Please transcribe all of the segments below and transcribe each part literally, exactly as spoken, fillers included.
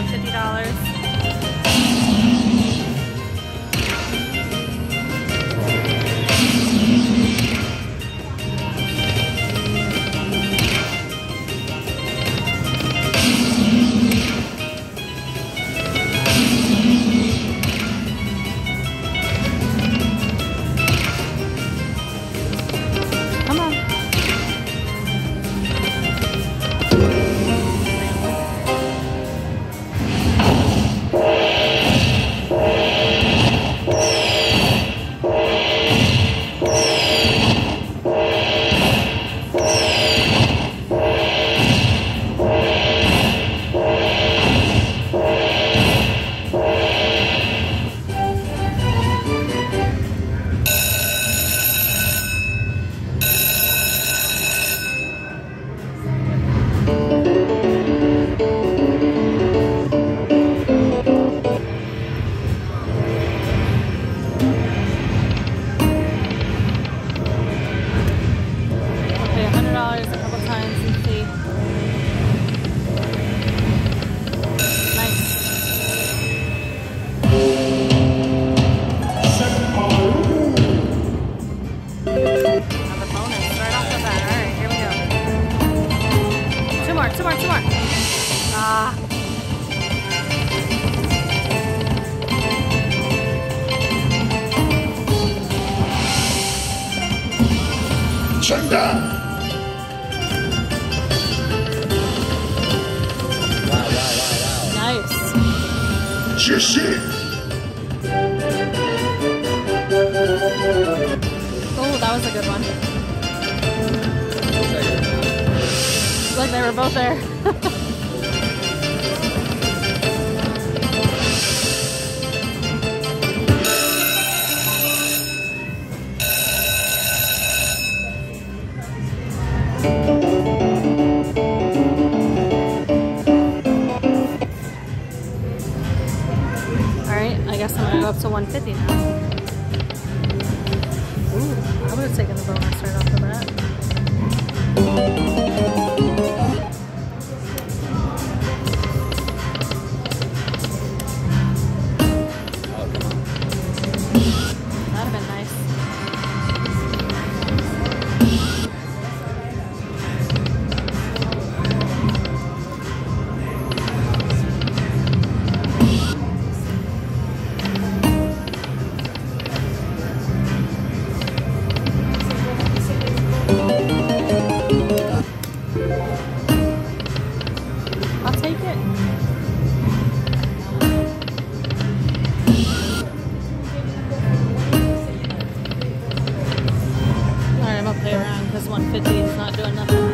around fifty dollars. Two more, two more. Ah. Check that. Wow, wow, wow, wow. Nice. Just it. Oh, that was a good one. Look, they were both there. Alright, I guess I'm gonna go up to one fifty now. Ooh, I would have taken the bonus right off the bat. That'd have been nice. I'll take it. Alright, I'm gonna play around because one fifty is not doing nothing.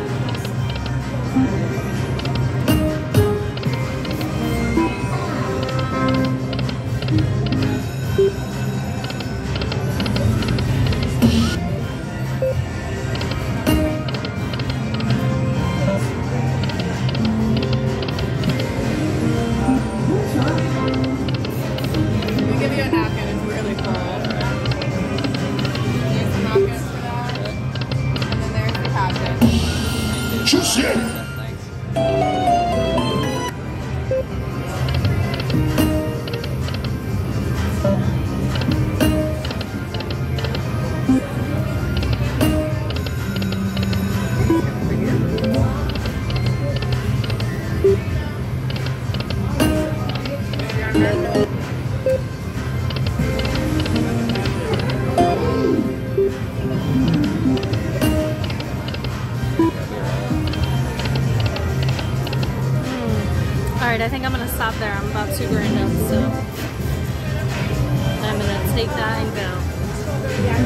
Give you a napkin, it's really cold. There's some napkins for that. And then there's the captain. Just it. Thanks. Alright, I think I'm gonna stop there. I'm about two grand up, so I'm gonna take that and go.